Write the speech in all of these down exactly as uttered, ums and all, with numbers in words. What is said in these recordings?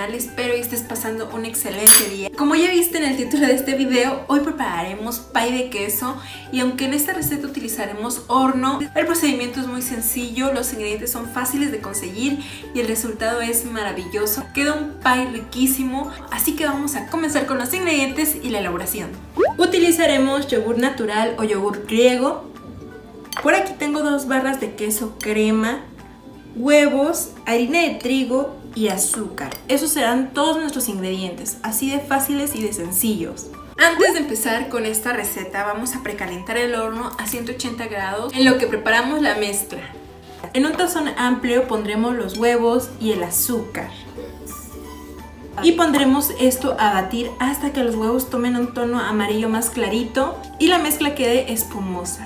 canal, espero y estés pasando un excelente día. Como ya viste en el título de este video, hoy prepararemos pie de queso y aunque en esta receta utilizaremos horno, el procedimiento es muy sencillo, los ingredientes son fáciles de conseguir y el resultado es maravilloso. Queda un pie riquísimo, así que vamos a comenzar con los ingredientes y la elaboración. Utilizaremos yogur natural o yogur griego. Por aquí tengo dos barras de queso crema, huevos, harina de trigo y azúcar. Esos serán todos nuestros ingredientes, así de fáciles y de sencillos. Antes de empezar con esta receta vamos a precalentar el horno a ciento ochenta grados en lo que preparamos la mezcla. En un tazón amplio pondremos los huevos y el azúcar. Y pondremos esto a batir hasta que los huevos tomen un tono amarillo más clarito y la mezcla quede espumosa.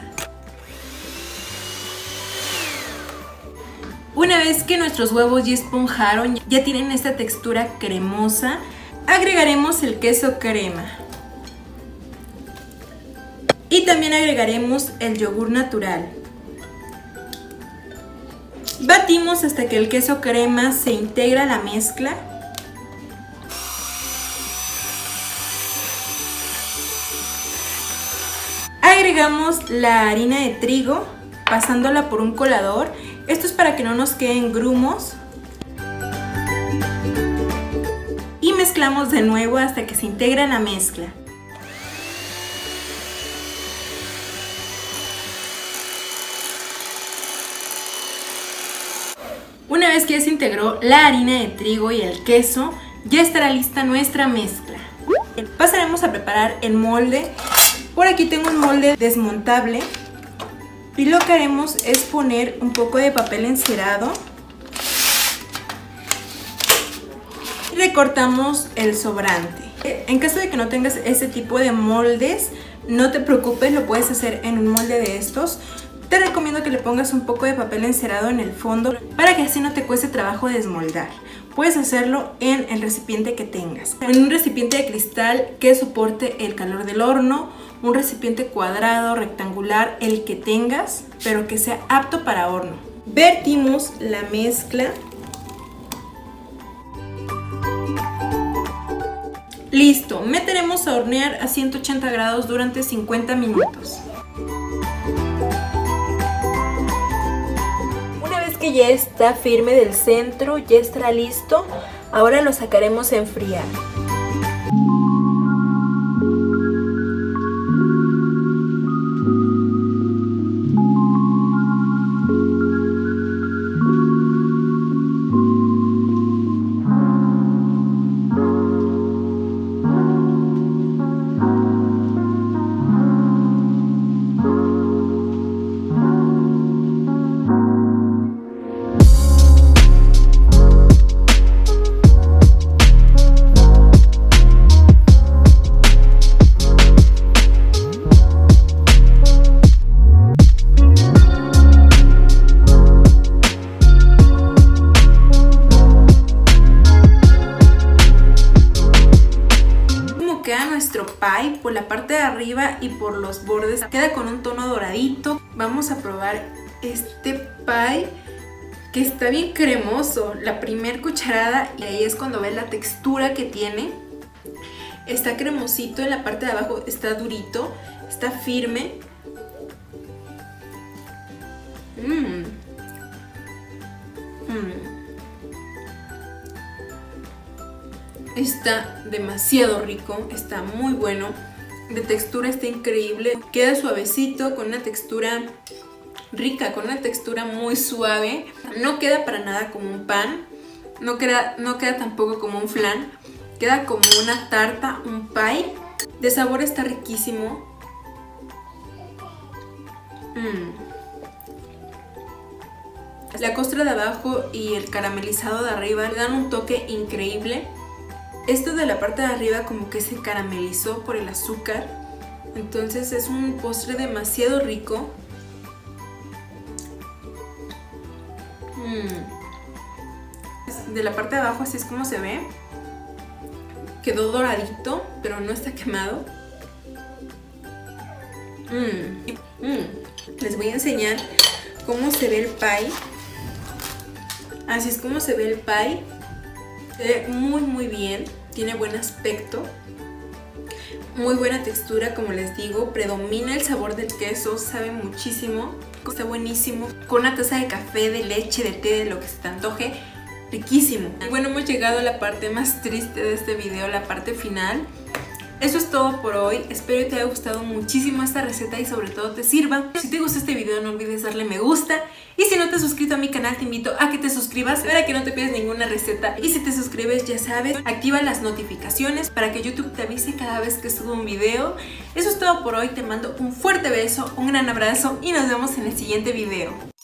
Una vez que nuestros huevos ya esponjaron, ya tienen esta textura cremosa, agregaremos el queso crema. Y también agregaremos el yogur natural. Batimos hasta que el queso crema se integra a la mezcla. Agregamos la harina de trigo, pasándola por un colador. Esto es para que no nos queden grumos. Y mezclamos de nuevo hasta que se integra en la mezcla. Una vez que ya se integró la harina de trigo y el queso, ya estará lista nuestra mezcla. Pasaremos a preparar el molde. Por aquí tengo un molde desmontable. Y lo que haremos es poner un poco de papel encerado y recortamos el sobrante. En caso de que no tengas este tipo de moldes, no te preocupes, lo puedes hacer en un molde de estos. Te recomiendo que le pongas un poco de papel encerado en el fondo para que así no te cueste trabajo desmoldar. Puedes hacerlo en el recipiente que tengas. En un recipiente de cristal que soporte el calor del horno, un recipiente cuadrado, rectangular, el que tengas, pero que sea apto para horno. Vertimos la mezcla. Listo, meteremos a hornear a ciento ochenta grados durante cincuenta minutos. Una vez que ya está firme del centro, ya estará listo. Ahora lo sacaremos a enfriar. Nuestro pie por la parte de arriba y por los bordes queda con un tono doradito. Vamos a probar este pie que está bien cremoso. La primer cucharada y ahí es cuando ves la textura que tiene. Está cremosito, en la parte de abajo está durito, está firme. Mmm. Mmm. Está demasiado rico, está muy bueno, de textura está increíble, queda suavecito, con una textura rica, con una textura muy suave. No queda para nada como un pan, no queda, no queda tampoco como un flan, queda como una tarta, un pie. De sabor está riquísimo. Mm. La costra de abajo y el caramelizado de arriba le dan un toque increíble. Esto de la parte de arriba como que se caramelizó por el azúcar, entonces es un postre demasiado rico. Mm. De la parte de abajo así es como se ve. Quedó doradito, pero no está quemado. Mm. Mm. Les voy a enseñar cómo se ve el pie. Así es como se ve el pie. Se ve muy muy bien, tiene buen aspecto, muy buena textura, como les digo, predomina el sabor del queso, sabe muchísimo, está buenísimo, con una taza de café, de leche, de té, de lo que se te antoje, riquísimo. Y bueno, hemos llegado a la parte más triste de este video, la parte final. Eso es todo por hoy, espero que te haya gustado muchísimo esta receta y sobre todo te sirva. Si te gustó este video no olvides darle me gusta y si no te has suscrito a mi canal te invito a que te suscribas para que no te pierdas ninguna receta. Y si te suscribes ya sabes, activa las notificaciones para que YouTube te avise cada vez que subo un video. Eso es todo por hoy, te mando un fuerte beso, un gran abrazo y nos vemos en el siguiente video.